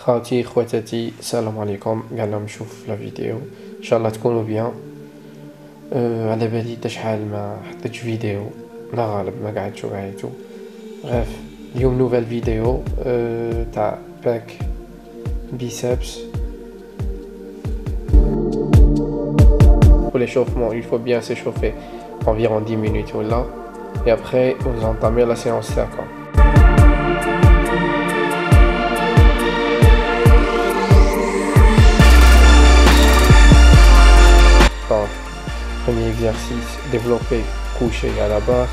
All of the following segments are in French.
خواتي خواتاتي السلام عليكم. قاعد نشوف لا فيديو ان شاء الله تكونوا بيان. على بالي تا شحال ما حطيتش فيديو، لا غالب ما قعدتش وعيتو. غير اليوم نوفيل فيديو تاع باك biceps. Pour l'échauffement, il faut bien s'échauffer environ 10 minutes ou là, et après vous entamez la séance 5 ans. Donc, premier exercice, développer couché à la barre.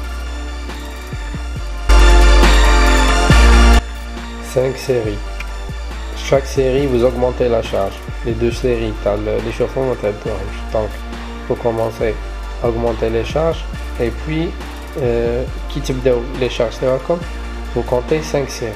5 séries. Chaque série, vous augmentez la charge. Les deux séries, tu as l'échauffement, donc vous commencez à augmenter les charges. Et puis, qui type de les charges, vous comptez 5 séries.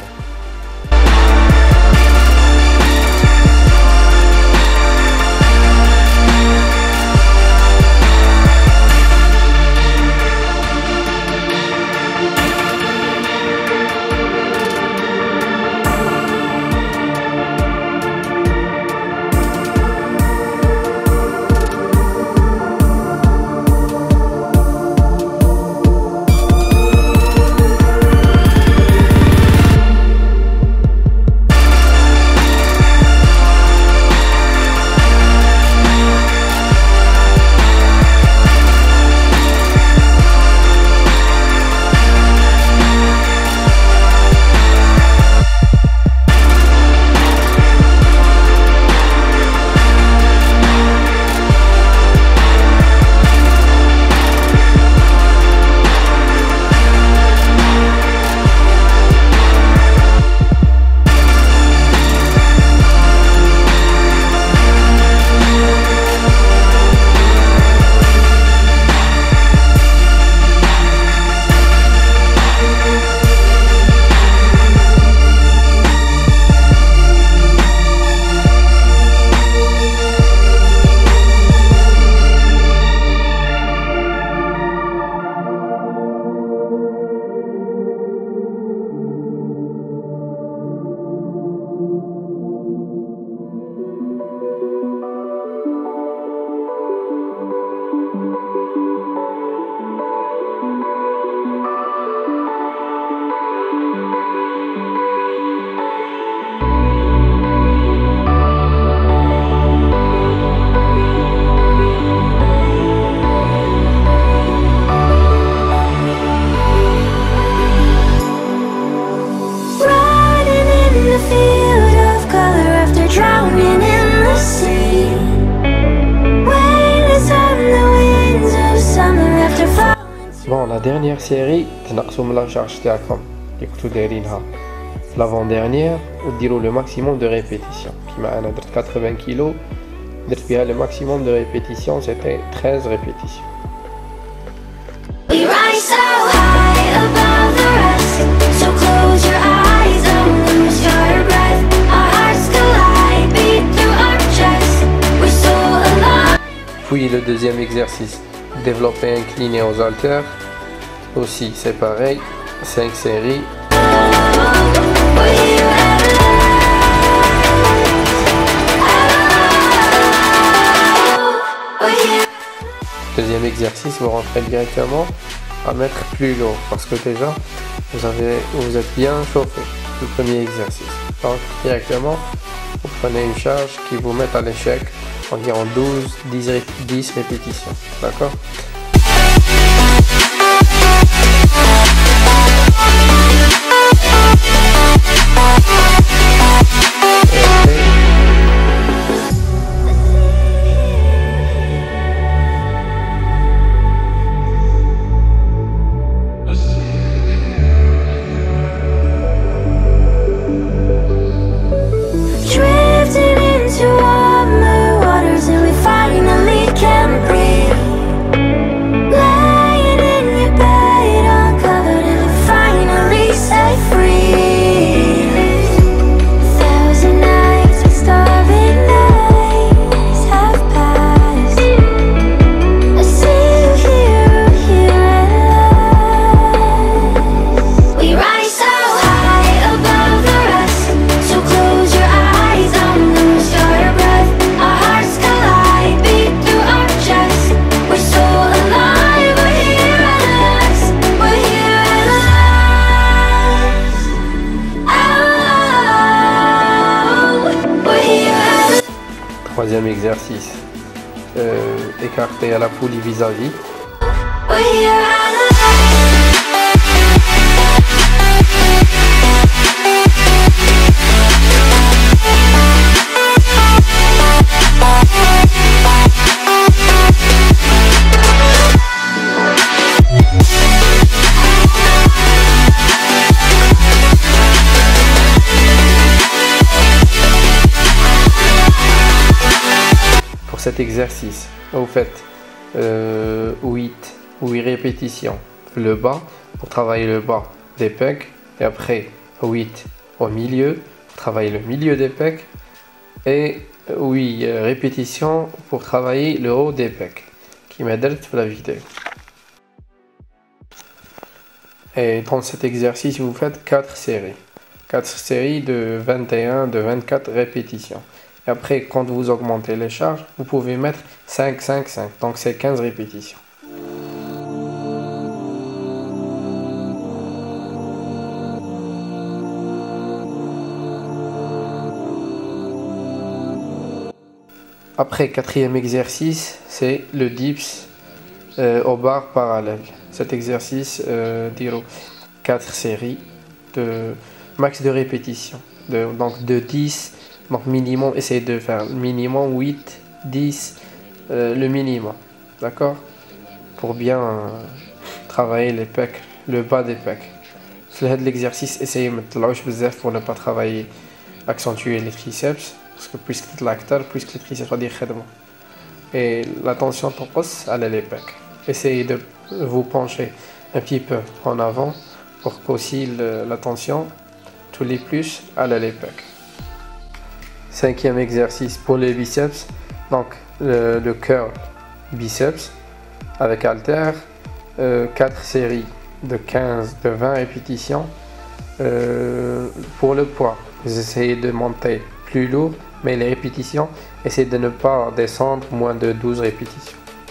Bon, la dernière série, تنقصوا la charge تاعكم اللي كنتو دايرينها في l'avant-dernière وديروا le maximum de répétitions. كيما انا درت 80 كيلو درت بها le maximum de répétitions, c'était 13 répétitions. We rise so high above the rest, so close your eyes, don't lose your breath. Our hearts collide, beat through our chest, we're so alive. Puis le deuxième exercice, développer incliné aux haltères. Aussi c'est pareil, 5 séries. Deuxième exercice, vous rentrez directement à mettre plus lourd parce que déjà vous êtes bien chauffé. Le premier exercice. Donc directement vous prenez une charge qui vous met à l'échec, environ 10 répétitions. D'accord? Drifting into warmer waters and we finally can breathe. Troisième exercice, écarter à la poulie vis-à-vis. We're here alive. Pour cet exercice, vous faites 8 répétitions le bas pour travailler le bas des pecs, et après 8 au milieu pour travailler le milieu des pecs, et 8 répétitions pour travailler le haut des pecs qui m'aide pour la vidéo. Et dans cet exercice, vous faites 4 séries de 21, de 24 répétitions. Et après, quand vous augmentez les charges, vous pouvez mettre 5, 5, 5. Donc c'est 15 répétitions. Après, quatrième exercice, c'est le dips aux barres parallèles. Cet exercice, 4 séries de max de répétitions. Donc de 10. Donc minimum, essayez de faire minimum 8, 10, le minimum, d'accord? Pour bien travailler les pecs, le bas des pecs. Sur l'exercice, essayez de mettre l'âge pour ne pas travailler, accentuer les triceps, parce que plus que l'acteur, plus que les triceps vont dire et la tension topos à les pecs. Essayez de vous pencher un petit peu en avant pour qu'aussi la tension, tous les plus à les pecs. Cinquième exercice pour les biceps, donc le curl biceps avec haltère, 4 séries de 15, de 20 répétitions. Pour le poids, vous essayez de monter plus lourd, mais les répétitions, essayez de ne pas descendre moins de 12 répétitions.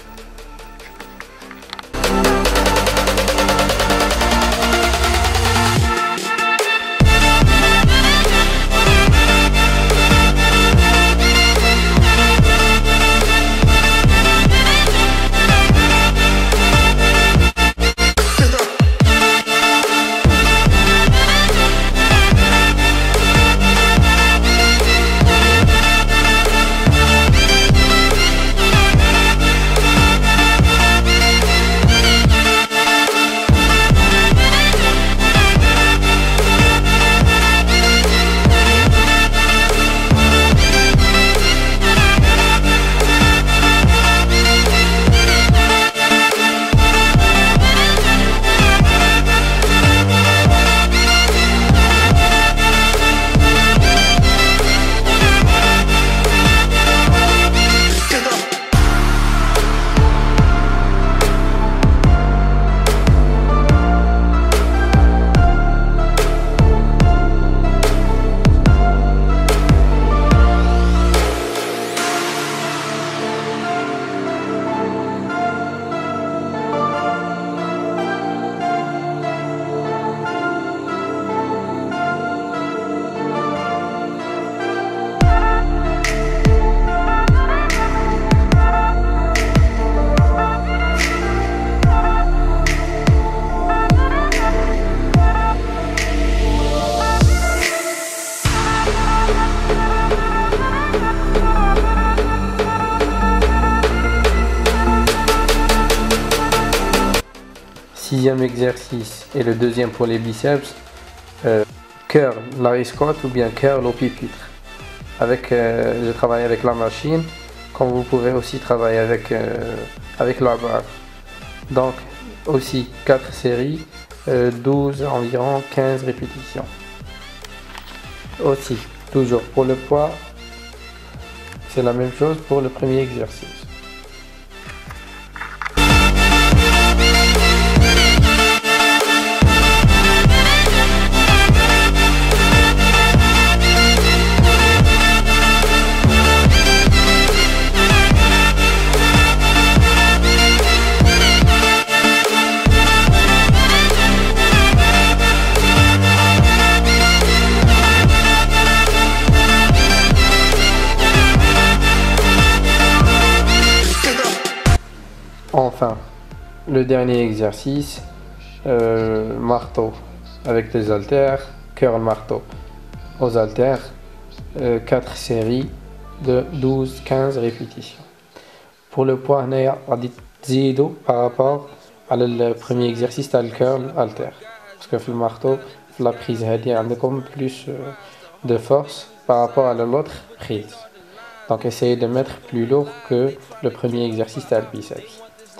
Sixième exercice et le deuxième pour les biceps, curl larry squat ou bien curl au pupitre. Je travaille avec la machine, comme vous pouvez aussi travailler avec la barre. Donc aussi 4 séries, 12 environ 15 répétitions. Aussi, toujours pour le poids, c'est la même chose pour le premier exercice. enfin, le dernier exercice, marteau avec les haltères, curl marteau aux haltères, 4 séries de 12-15 répétitions. Pour le poids, par rapport au premier exercice, le curl halter. Parce que le marteau, la prise, il y a plus de force par rapport à l'autre prise. Donc essayez de mettre plus lourd que le premier exercice à le biceps.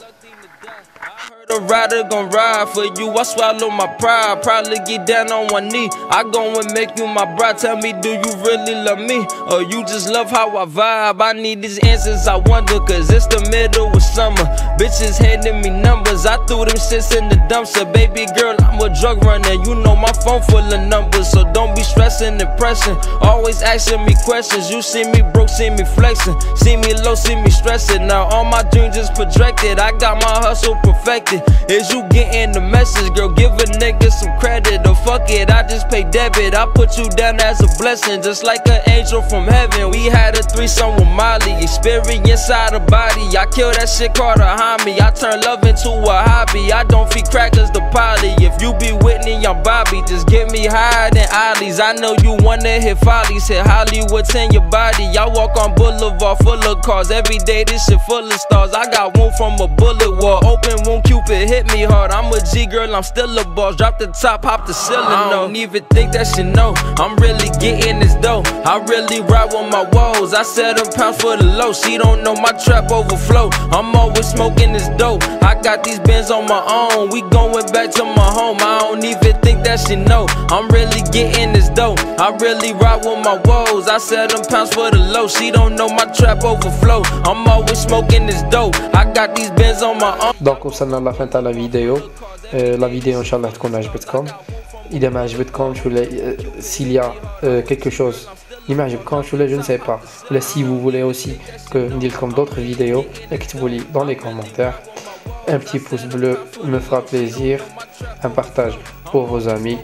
The rider gon' ride for you, I swallow my pride. Probably get down on one knee. I go and make you my bride. Tell me, do you really love me? Or you just love how I vibe? I need these answers, I wonder, cause it's the middle of summer. Bitches handing me numbers, I threw them shits in the dumpster. Baby girl, I'm a drug runner. You know my phone full of numbers, so don't be stressing and pressing. Always asking me questions. You see me broke, see me flexing. See me low, see me stressing. Now all my dreams is projected. I got my hustle perfected. Is you getting the message, girl? Give a nigga some credit, or fuck it, I just pay debit. I put you down as a blessing, just like an angel from heaven. We had a threesome with Molly, experience out of body. I kill that shit called a homie. I turn love into a hobby. I don't feed crackers to Polly. If you be Whitney, I'm Bobby. Just get me higher than Ollie's. I know you wanna hit follies, hit Hollywood's in your body. I walk on Boulevard full of cars. Every day this shit full of stars. I got wound from a bullet wall. Open wound, Cupid hit me hard. I'm a G girl, I'm still a boss. Drop the top, hop the ceiling. I don't even think that she know I'm really getting this dough. I really ride with my woes. I set them pounds for the low. She don't know my trap overflow. I'm always smoking this dope. I got these bins on my own. We going back to my home. I don't even think that she know I'm really getting this dope. I really ride with my woes. I set them pounds for the low. She don't know my trap overflow. I'm always smoking this dope. I got these bins on my own. Donc وصلنا لفين تاع لا فيديو. لا فيديو ان شاء الله تكون عجبتكم. اذا ما عجبتكمش ولا s'il y a quelque chose اللي ما عجبكمش ولا je ne sais pas, ولا si vous voulez aussi que ندير لكم d'autres vidéos, écrivez-vous dans les commentaires. Un petit pouce bleu me fera plaisir, un partage pour vos amis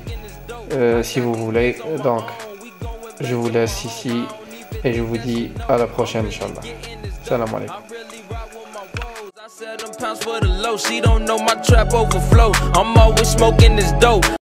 si vous voulez. Donc je vous laisse ici et je vous dis à la prochaine inchallah. Salam alaikum. I set them pounds for the low. She don't know my trap overflow. I'm always smoking this dope.